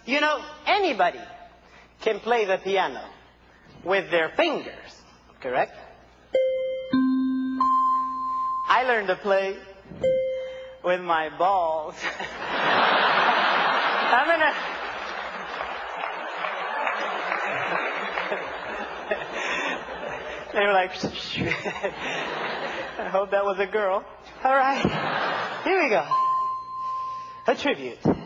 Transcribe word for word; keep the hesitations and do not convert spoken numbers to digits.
You know, anybody can play the piano with their fingers, correct? I learned to play with my balls. I'm gonna... They were like, I hope that was a girl. All right, here we go. A tribute.